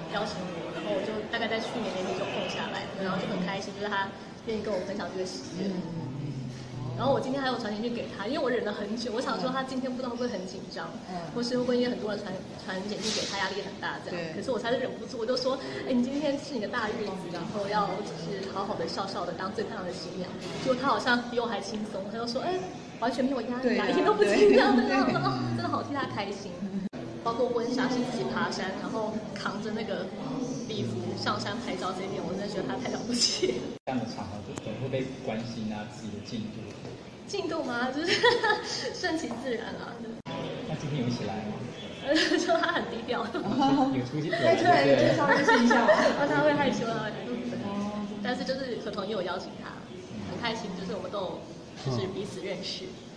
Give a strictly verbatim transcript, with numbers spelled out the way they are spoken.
邀请我，然后我就大概在去年年底就空下来，然后就很开心，就是他愿意跟我分享这个喜悦。然后我今天还有传简讯给他，因为我忍了很久，我想说他今天不知道会不会很紧张，嗯、或是会不会因为很多人传传简讯给他，压力很大这样。可是我才是忍不住，我就说，哎，你今天是你的大日子，然后要就是好好的笑笑的当最漂亮的新娘。结果他好像比我还轻松，他就说，哎，完全没有压力啊，一点都不紧张的。然后我说，哦，真的好替他开心。包括婚纱是自己爬山，然后扛着那个礼服上山拍照这一点，我真的觉得他太了不起。 这样的场合就总会被关心啊，自己的进度。 进度吗？就是顺其自然啊。 那今天有一起来吗？ 呃，就他很低调。 有出现， 对对对，稍微试一下。 哦，他会害羞，他会害羞。但是就是可彤也有邀请他，很开心，就是我们都有就是彼此认识。